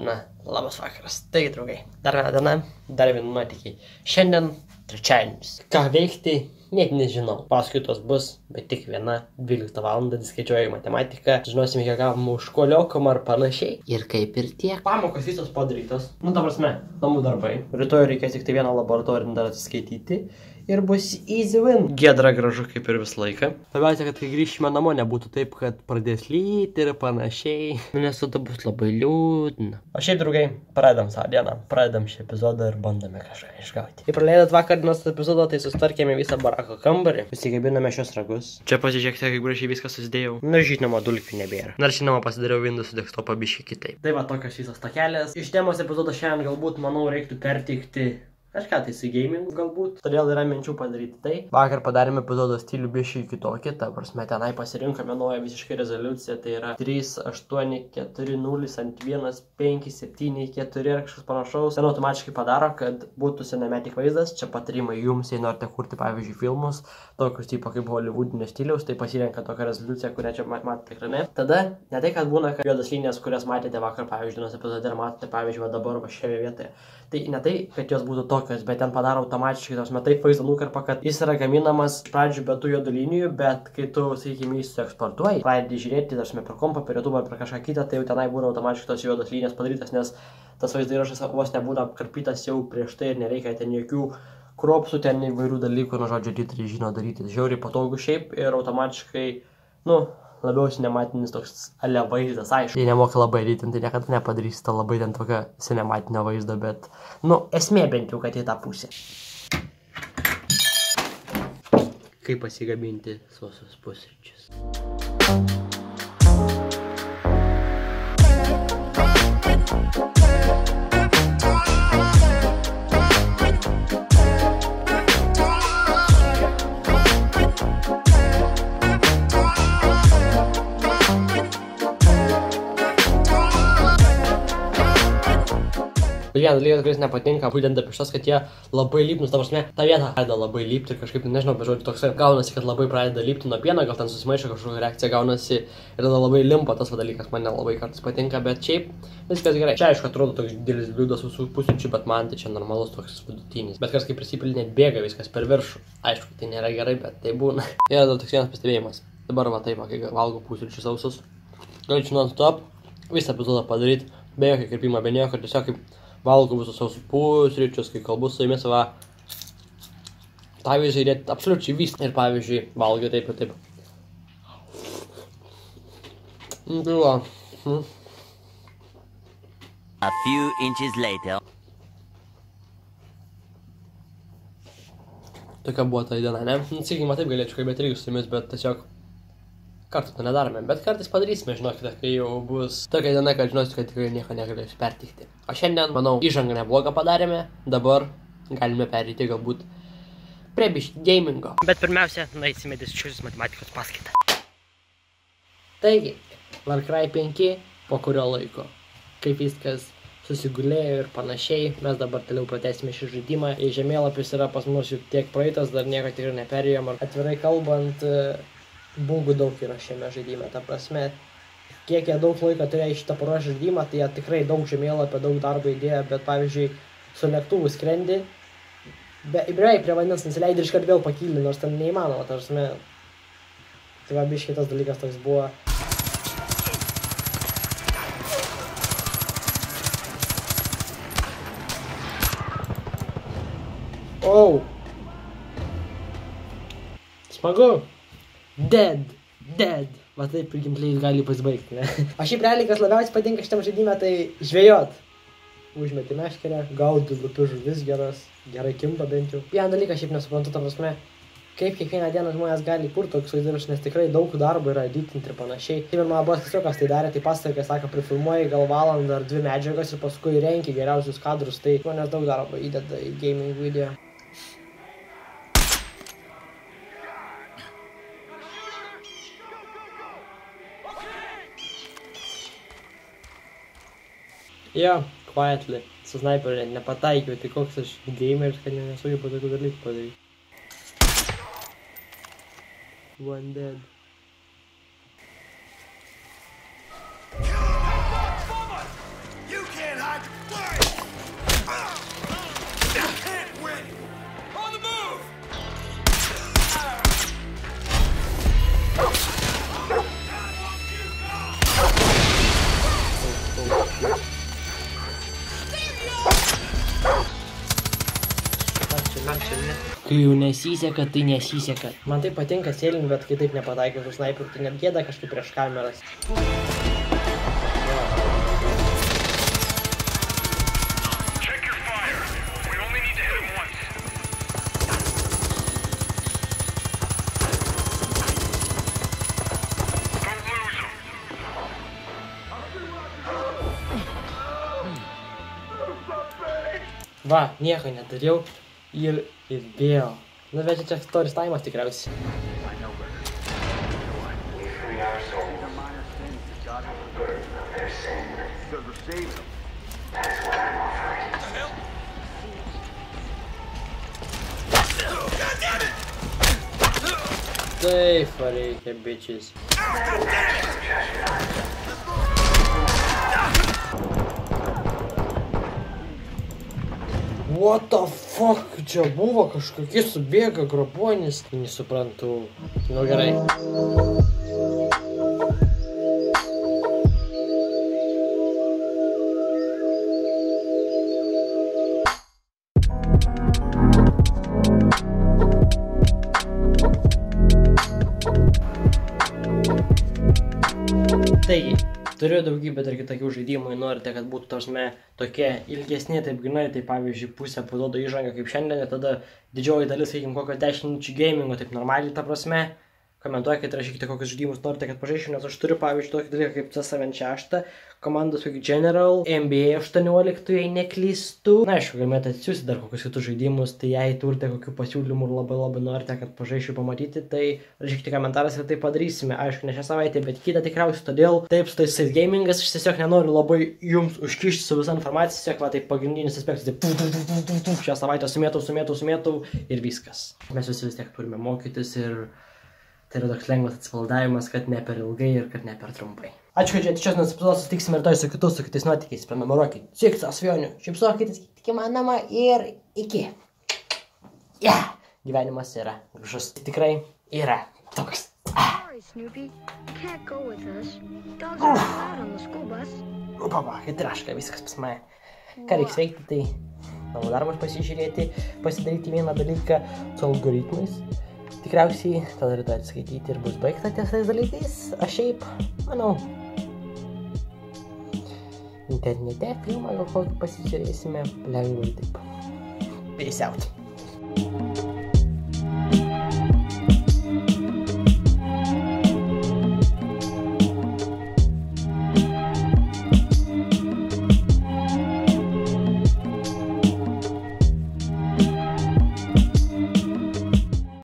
Na, labas vakaras. Taigi, draugai, dar viena diena, dar vieni nuotykiai. Šiandien trečiadienis. Ką veikti, net nežinau. Paskaitos bus, bet tik viena, 12 val. Skaičiuoju matematiką. Žinosime, kiek gavome už koliokom ar panašiai. Ir kaip ir tiek. Pamokos visos padarytos. Nu, ta prasme, namų darbai. Rytoj reikės tik tai vieną laboratorinį dar atsiskaityti. Ir bus easy win. Giedra gražu kaip ir visą laiką. Labiausiai, kad kai grįšime namo, nebūtų taip, kad pradės lyti ir panašiai. Nes tada bus labai liūdna. O šiaip, draugai, pradedam savo dieną. Pradedam šį epizodą ir bandome kažką išgauti. Kai praleidot vakar dienos epizodą, tai sustvarkėme visą barako kambarį. Susigabiname šios ragus. Čia pasižiūrėkite, kaip gražiai viską susidėjau. Na, žinoma, dulkių nebėra. Dar žinoma, pasidariau Windows desktopą biškį kitaip. Tai va, tokios visos takelės. Iš temos epizodo šiandien galbūt, manau, reiktų perteikti kažką tai su gaming galbūt, todėl yra minčių padaryti tai. Vakar padarėme epizodo stilių biškai kitokį, ta prasme tenai pasirinkome naują visiškai rezoliuciją, tai yra 3.8.4.0.1.5.7.4 ir kažkas panašaus. Ten automatiškai padaro, kad būtų cinematic vaizdas, čia patarimai jums, jei norite kurti, pavyzdžiui, filmus, tokius tipo kaip hollywoodinio stiliaus, tai pasirenka tokią rezoliuciją, kurią čia matėte ekrane. Tada, ne tai, kad būna, kad juodas linijas, kurias matėte vakar, pavyzdžiui, dienos epizode ir matėte, pavyzdžiui, dabar va šioje vietoje. Tai ne tai, kad jos būtų tokios, bet ten padaro automatiškai, tos taip vaizdą nukarpa, kad jis yra gaminamas iš pradžių be tų juodų linijų, bet kai tu, sakykime, jį sueksportuoji, pradedi žiūrėti, tarsi per kompą, per YouTube ar per kažką kitą, tai jau tenai būna automatiškai tos juodos linijos padarytas, nes tas vaizdo įrašas vos nebūna apkarpytas jau prieš tai ir nereikia ten jokių kropsų, ten įvairių dalykų, nu žodžiu, editoriai žino daryti, žiauriai patogu šiaip ir automatiškai, nu, labiau cinematinis toks ale vaizdas, aišku. Jei nemoka labai editinti, tai niekada nepadarysite labai ten tokio cinematinio vaizdo, bet, nu, esmė bent jau, kad į tą pusę. Kaip pasigabinti sausus pusryčius. Vienas dalykas, kuris nepatinka, būtent apie šitas, kad jie labai lypnus, ta prasme, ta vieta pradeda labai lypti ir kažkaip, nežinau, bet žodžiu, toks gaunasi, kad labai pradeda lypti nuo pieno, gal ten susimaišo kažkokia reakcija gaunasi ir tada labai limpa tas dalykas, man nelabai kartais patinka, bet šiaip viskas gerai. Čia aišku atrodo toks didelis bliūdas visų pusryčių, bet man tai čia normalus toks vidutinis. Bet kažkaip prisipilį net bėga viskas per viršų. Aišku, tai nėra gerai, bet tai būna. Ir dar toks vienas pastebėjimas. Dabar va taip, kai valgau pusryčius sausus, galėčiau non-stop visą epizodą padaryti, be jokio kirpimo, be nieko, tiesiog kaip valgau visus sausus pusryčius, kai kalbu su jumis, va, pavyzdžiui, jie absoliučiai viską. Ir pavyzdžiui, valgiau taip ir taip. Tai va. A few inches later. Tokia buvo ta diena, ne? Sakykime, taip galėčiau kalbėti irgi su jumis, bet tiesiog kartu to nedarome, bet kartais padarysime, žinokite, kai jau bus tokia diena, kad žinosite, kad tikrai nieko negalėsiu pertikti. O šiandien, manau, įžangą neblogą padarėme, dabar galime perėti galbūt prie biškį gamingo. Bet pirmiausia, nueisime dėsčiusius matematikos paskaitą. Taigi, Far Cry 5 po kurio laiko, kaip viskas susigulėjo ir panašiai, mes dabar toliau pratęsime šį žaidimą. Žemėlapis yra pas mus jau tiek praeitas, dar nieko tikrai neperėjom. Atvirai kalbant, bugų daug yra šiame žaidime, ta prasme, kiek jie daug laiko turėjo šitą paruošę žaidimą, tai jie tikrai daug žemėlapio, daug darbo įdėjo, bet pavyzdžiui, su lėktuvu skrendi, beveik prie vandens nusileidai ir iškart vėl pakyli, nors ten neįmanoma, ta prasme, tai va biškai tas dalykas toks buvo. Oh! Smagu! Dead! Va taip ir gameplay gali pasibaigti, ne? O šiaip realiai, kas labiausiai patinka šitam žaidime, tai žvejot. Užmeti meškerę, gaudi lupi žuvis geras, gerai kimba bent jau. Vieną dalyką šiaip nesuprantu, ta prasme, kaip kiekvieną dieną žmonės gali kurti tokius vaizdarus, nes tikrai daug darbo yra editinti ir panašiai. Taip ir mano buvo tiesiog, tai darė, tai pasakai, kai sako, prifilmuoji gal valandą ar 2 medžiagas ir paskui renki geriausius kadrus, tai žmonės daug darbo įdeda į gaming video. Jo, quietly, su sniperiu nepataikiau, tai koks aš gameris, kad nesugebu tokių dalykų padaryti. One dead. You can't Kai jau nesiseka, tai nesiseka. Man tai patinka sėlint, bet kai taip nepataikiau su sniperiu, tai net gėda kažkaip prieš kameras. Va, nieko nedariau ir vėl. Nu, bet čia stories time'as tikriausiai. Taip, reikia, bitches. What the fuck? Čia buvo kažkokie subėga grobuonis. Nesuprantu. Nu gerai. Taigi, turiu daugybę dar kitokių žaidimų, norite, kad būtų tokie ilgesni, taip grinai, tai pavyzdžiui pusę paduoda įžangą kaip šiandien, ir tada didžioji dalis, sakykim, kokio 10 minučių gamingo, taip normaliai ta prasme. Komentuokite, rašykite, kokius žaidimus norite, kad pažaisčiau, nes aš turiu, pavyzdžiui, tokį dalyką kaip CS6, komandos kaip General, NBA 18, jei neklystu. Na, aišku, galite atsiųsti dar kokius kitus žaidimus, tai jei turite kokių pasiūlymų ir labai norite, kad pažaisčiau pamatyti, tai rašykite komentaras ir tai padarysime. Aišku, ne šią savaitę, bet kitą tikriausiai, todėl taip su tais gamingas, aš tiesiog nenoriu labai jums užkišti su visą informaciją, tiesiog va, tai pagrindinis aspektas, tai šią savaitę sumėtau ir viskas. Mes visi vis tiek turime mokytis ir tai yra toks lengvas atsipalaidavimas, kad ne per ilgai ir kad ne per trumpai. Ačiū, kad žiūrėjote šios epizodos, susitiksime rytoj su kitais nuotykiais. Prenumeruokit, siekite svajonę, šypsokitės, kiek įmanoma ir iki. Gyvenimas yra gražus. Tikrai yra toks. Hitraška, viskas pas mane. Ką reiks veikti, tai namų darbas pasižiūrėti, pasidaryti vieną dalyką su algoritmais. Tikriausiai tada rytoj atskaityti ir bus baigta ties tais dalykais. Aš šiaip, manau, internete filmą gal kokį pasižiūrėsime lengvai taip. Peace out.